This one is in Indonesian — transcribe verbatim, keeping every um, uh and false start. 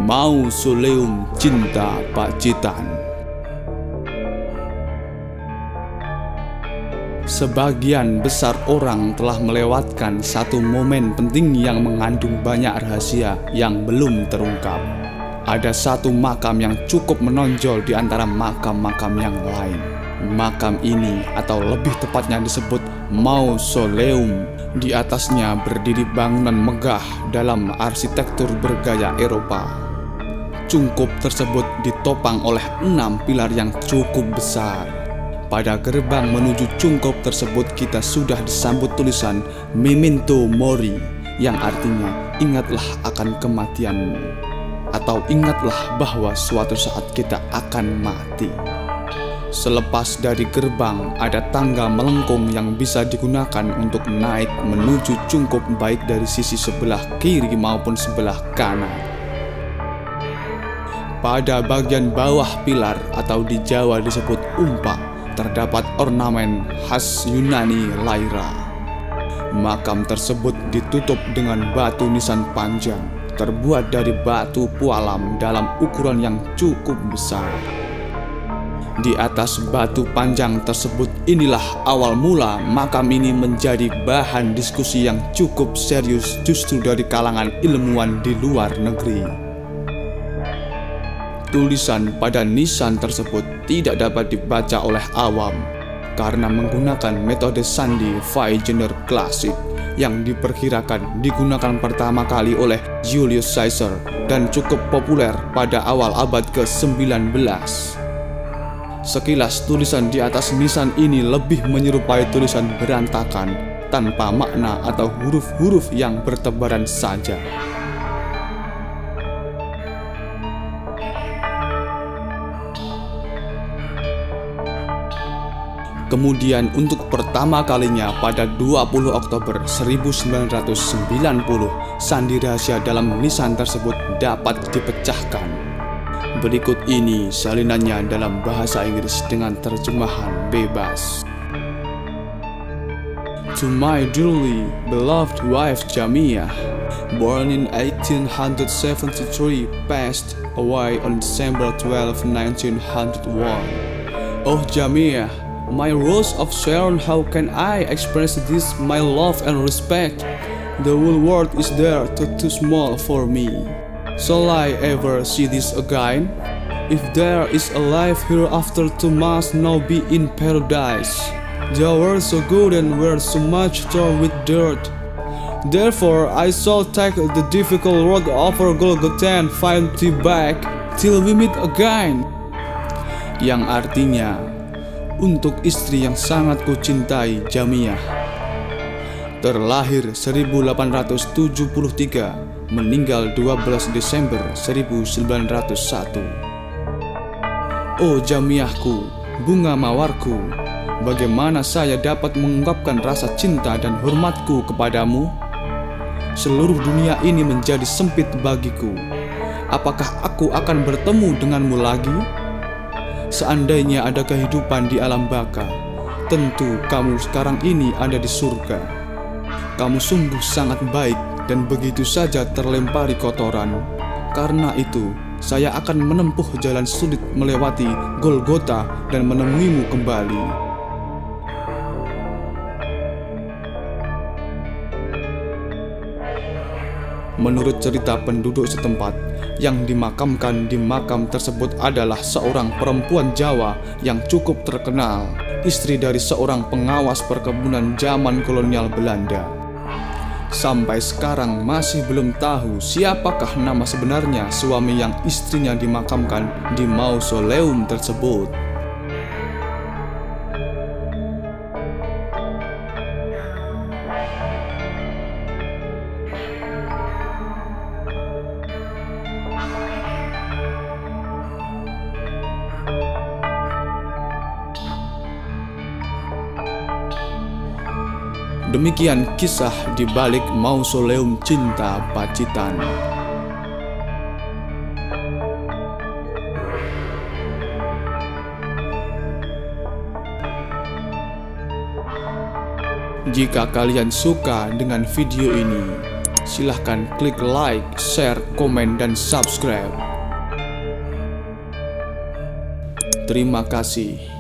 Mausoleum Cinta Pacitan. Sebagian besar orang telah melewatkan satu momen penting yang mengandung banyak rahasia yang belum terungkap. Ada satu makam yang cukup menonjol di antara makam-makam yang lain. Makam ini, atau lebih tepatnya disebut mausoleum, di atasnya berdiri bangunan megah dalam arsitektur bergaya Eropa. Cungkup tersebut ditopang oleh enam pilar yang cukup besar. Pada gerbang menuju cungkup tersebut kita sudah disambut tulisan Memento Mori, yang artinya ingatlah akan kematianmu, atau ingatlah bahwa suatu saat kita akan mati. Selepas dari gerbang ada tangga melengkung yang bisa digunakan untuk naik menuju cungkup baik dari sisi sebelah kiri maupun sebelah kanan. Pada bagian bawah pilar, atau di Jawa disebut umpak, terdapat ornamen khas Yunani Lyra. Makam tersebut ditutup dengan batu nisan panjang, terbuat dari batu pualam dalam ukuran yang cukup besar. Di atas batu panjang tersebut inilah awal mula makam ini menjadi bahan diskusi yang cukup serius justru dari kalangan ilmuwan di luar negeri. Tulisan pada nisan tersebut tidak dapat dibaca oleh awam karena menggunakan metode sandi Wegener klasik yang diperkirakan digunakan pertama kali oleh Julius Caesar dan cukup populer pada awal abad ke sembilan belas. Sekilas tulisan di atas nisan ini lebih menyerupai tulisan berantakan tanpa makna atau huruf-huruf yang bertebaran saja. Kemudian untuk pertama kalinya pada dua puluh Oktober seribu sembilan ratus sembilan puluh, sandi rahasia dalam nisan tersebut dapat dipecahkan. Berikut ini salinannya dalam bahasa Inggris dengan terjemahan bebas. To my dearly beloved wife Jamiyah, born in eighteen seventy-three, passed away on December twelfth, nineteen oh one. Oh Jamiyah, my rose of Sharon, how can I express this my love and respect? The whole world is there too, too small for me. Shall I ever see this again? If there is a life hereafter, to must now be in paradise. Thou wert so good and wert so much torn with dirt. Therefore I shall take the difficult road over Golgotha and find thee back till we meet again. Yang artinya, untuk istri yang sangat kucintai Jamiyah, terlahir seribu delapan ratus tujuh puluh tiga, meninggal dua belas Desember seribu sembilan ratus satu. Oh Jamiyahku, bunga mawarku, bagaimana saya dapat mengungkapkan rasa cinta dan hormatku kepadamu? Seluruh dunia ini menjadi sempit bagiku. Apakah aku akan bertemu denganmu lagi? Seandainya ada kehidupan di alam baka, tentu kamu sekarang ini ada di surga. Kamu sungguh sangat baik dan begitu saja terlempari kotoran. Karena itu, saya akan menempuh jalan sulit melewati Golgotha dan menemuimu kembali. Menurut cerita penduduk setempat, yang dimakamkan di makam tersebut adalah seorang perempuan Jawa yang cukup terkenal, istri dari seorang pengawas perkebunan zaman kolonial Belanda. Sampai sekarang masih belum tahu siapakah nama sebenarnya suami yang istrinya dimakamkan di mausoleum tersebut. Demikian kisah di balik mausoleum cinta Pacitan. Jika kalian suka dengan video ini, Silahkan klik like, share, komen, dan subscribe. Terima kasih.